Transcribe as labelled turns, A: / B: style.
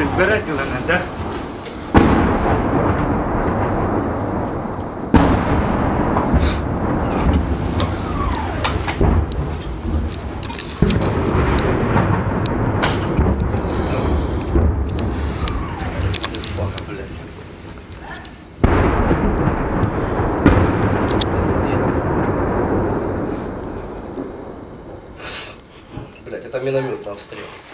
A: Слушай, угораздило нас, да?
B: Блять, это минометный обстрел.